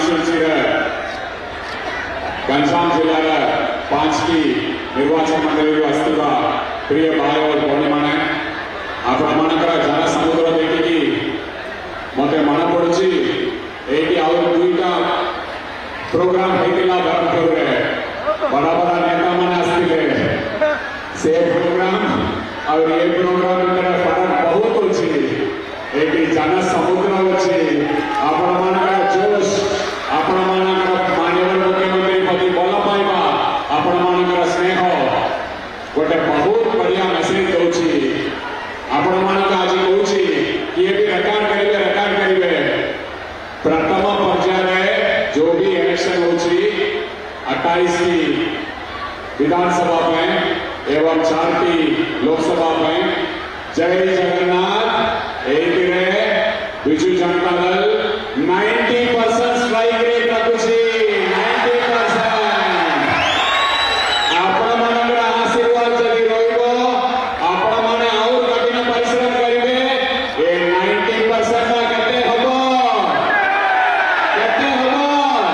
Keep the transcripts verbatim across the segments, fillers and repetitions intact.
constituency Ganjam जिला पांच की निर्वाचन मंडली अस्तिवा प्रिय भाई और भौणी मैंने आपणकर जन समुद्र देखिकी मत मन पड़ी ये दुईटा प्रोग्राम होता ब्रह्मपुर में बड़ा बड़ा नेता मैंने आसते से प्रोग्राम और ये प्रोग्राम फरक बहुत अच्छी ये जन समुद्र अच्छी आपण जोश आपण माननीय मुख्यमंत्री पति बल पाइबा आपण मान स्नेह गोटे बहुत बढ़िया मेसेज दौर आपण मान आज कहूँ किए भी रेकर्ड करेंगे रेकर्ड करेंगे प्रथम पर्याय जो भी इलेक्शन होची अट्ठाईस की विधानसभा में एवं चार की लोकसभा में जय जगन्नाथ एक Biju Janata Dal ninety percent strike rate रखुची नाइंटी परसेंट आपण मानकर आशीर्वाद जदि रहिबो आपण माने और कठिन परिश्रम करिवे ए नाइंटी परसेंट केते हबो केते हबो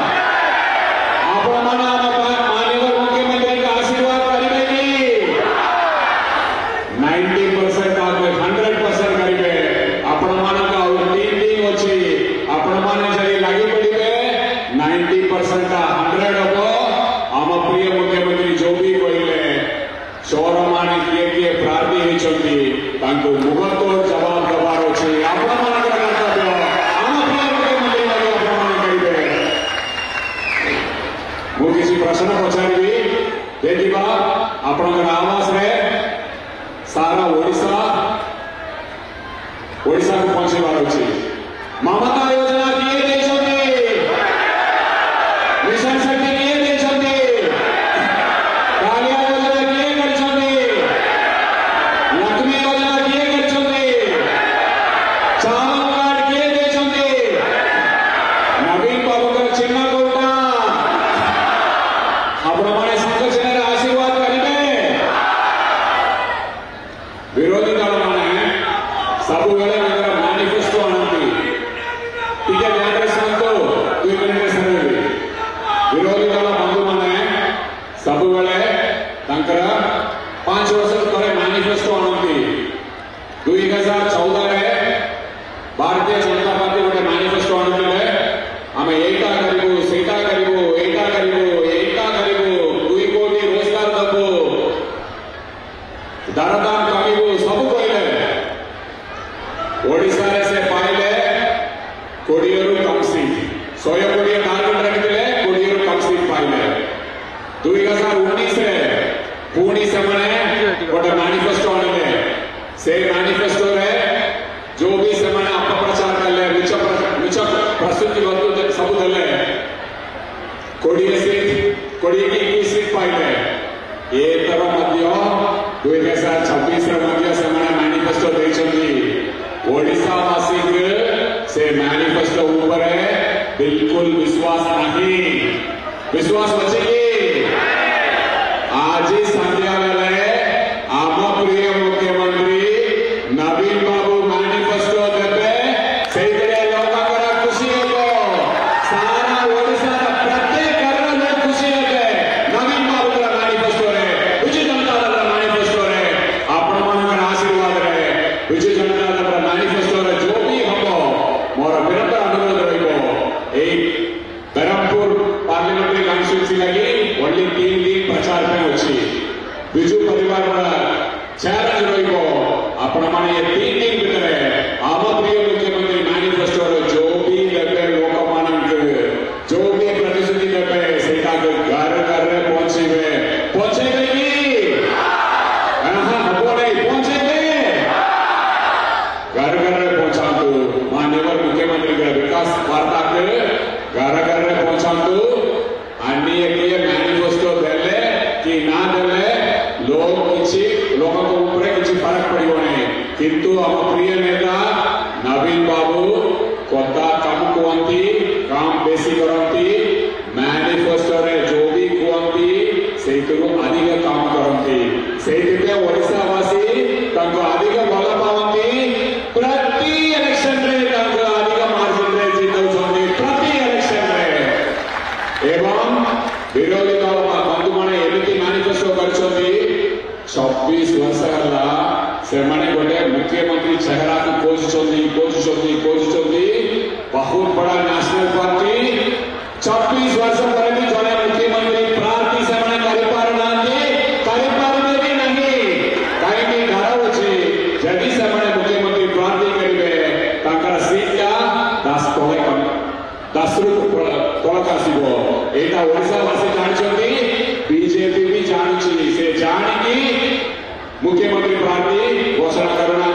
आपण माने माननीय मुख्यमंत्री का आशीर्वाद करिवे की नाइंटी परसेंट आगे हंड्रेड परसेंट करिवे आपण माने का और तीन दिन अछि आपण माने जदि लागि पड़िबे नाइंटी परसेंट हंड्रेड हबो हम प्रिय मुख्यमंत्री जो भी कहले चोर माने किए किए प्रार्थी होइछंती तांको मुगतो जवाब दबार अछि आपण मानकर कर्तव्य हम प्रिय मुख्यमंत्री लागि आपण माने करिबे मु किसी प्रश्न पचारिबी देखिबा आपनकर आवाज रे सारा ओडिशा ओडिशा को पहुंचेबार अछि ममता योजना किए देछंती मिशन शक्ति किए देछंती कालिया योजना किए करछंती लक्ष्मी योजना किए करछंती चावल कार्ड किए देछंती नवीन बाबू का चिन्ह कोटा आपण माने संघ चिन्ह आशीर्वाद करिवे विरोधी दल माने सब बेले मैनिफेस्टो आनती ठीक है ध्यान रखो दुई मिनट समय विरोधी दल बंधु माने सब बेले तांकर पांच वर्ष तले मैनिफेस्टो आनती दुई हजार चौदह रे भारतीय जनता पार्टी गोटे मैनिफेस्टो आनते आम एटा करू सेटा करू एटा करू एटा करू दुई कोटी रोजगार दबू दरदाम कमिबू सब कहले ओडिशा रे से पाइले कोड़ियरु कम सीट सौ कोड़िए टार्गेट रखिले कोड़ियरु कम सीट पाइले दुई हजार उन्नीस रे पुणी से मने गोटे मैनिफेस्टो आनिले से मैनिफेस्टो रे जो भी से मने अपप्रचार करले मिछ मिछ प्रस्तुति वस्तु सब देले कोड़िए सीट कोड़िए की इक्कीस सीट पाइले ये तर मध्य दुई हजार छब्बीस रे मध्य से मने मैनिफेस्टो देछंती ओडिशा वासी से मैनिफेस्टो ऊपर बिल्कुल विश्वास नहीं विश्वास बचेगी आज ही संध्या बेले आम प्रिय मुख्यमंत्री नवीन बाबू मैनिफेस्टो देवे से लोक खुशी हो सारा ओडिशा प्रत्येक घर में खुशी हो नवीन बाबू मैनिफेस्टो रे विजय जनता दल मैनिफेस्टो रे आपण मानकर आशीर्वाद रे विजय जनता दल मैनिफेस्टो रे जो भी हम मोर विनम्र अनुरोध रही ब्रह्मपुर पार्लियामेंट्री कॉन्स्टिट्यूंसी लगी ओनली तीन दिन प्रचार में अच्छी विजु परिवार चैलेंज रही आपण माने ये तीन दिन भीतर आम प्रिय मुख्यमंत्री मैनिफेस्टो जो भी देवे लोक मानक जो भी प्रतिश्रुति देवे सेटा घर घर रे पहुंचेबे पहुंचेबे की हां हबो नहीं पहुंचेबे घर घर रे पहुंचातु माननीय मुख्यमंत्री के विकास वार्ता के घर घर रे पहुंचातु अन्य के मैनिफेस्टो देले कि ना देले लोग किछि लोक को ऊपर किछि फर्क पड़िबो नहीं किंतु हम प्रिय नेता नवीन बाबू कोता कम कहती काम बेसी करती मैनिफेस्टो रे जो भी कहती से अधिक काम करती से ओडिशा वासी अधिक भल पावती प्रति इलेक्शन रे अधिक मार्जिन रे जीत प्रति इलेक्शन रे चौबीस वर्ष गला से माने गोटे मुख्यमंत्री चेहरा को खोजुछंती खोजुछंती खोजुछंती बहुत बड़ा नेशनल पार्टी चौबीस वर्ष पर भी जने मुख्यमंत्री प्रार्थी से माने करि पारनांती करि पारबे भी नहीं काहे कि डर होछि जदि से माने मुख्यमंत्री प्रार्थी करिवे ताकर सीटा दस तले कम दस रु तलक आसीबो एटा ओडिसा वासी जानछंती बीजेपी भी जानछि से जानिकी मुख्यमंत्री प्रार्थी घोषणा करना